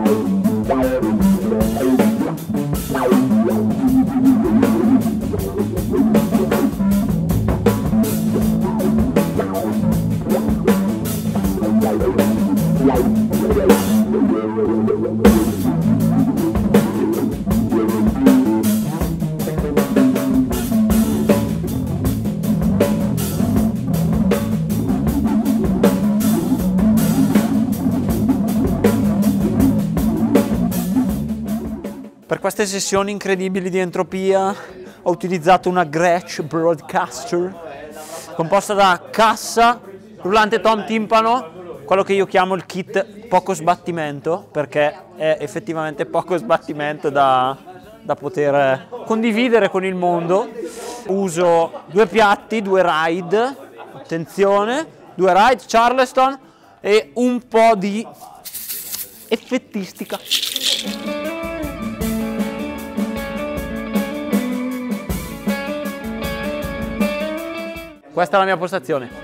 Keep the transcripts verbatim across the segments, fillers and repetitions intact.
Per queste sessioni incredibili di entropia ho utilizzato una Gretsch Broadcaster composta da cassa, rullante tom timpano, quello che io chiamo il kit poco sbattimento, perché è effettivamente poco sbattimento da, da poter condividere con il mondo. Uso due piatti, due ride, attenzione, due ride Charleston e un po' di effettistica. Questa è la mia postazione.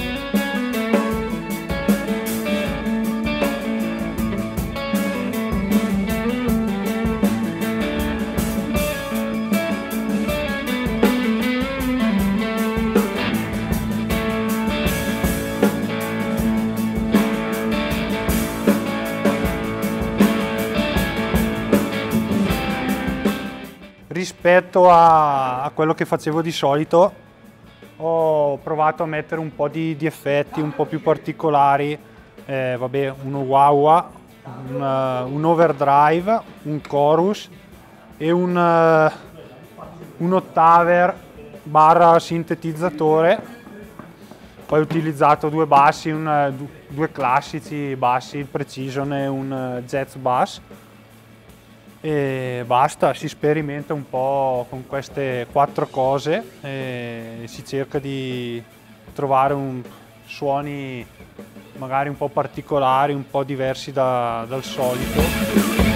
Rispetto a, a quello che facevo di solito, ho provato a mettere un po' di, di effetti un po' più particolari, eh, vabbè, uno wah-wah, un, uh, un overdrive, un chorus e un, uh, un octaver barra sintetizzatore. Poi ho utilizzato due bassi, un, due classici bassi, il Precision e un Jazz Bass. E basta, si sperimenta un po' con queste quattro cose e si cerca di trovare un, suoni magari un po' particolari, un po' diversi da, dal solito.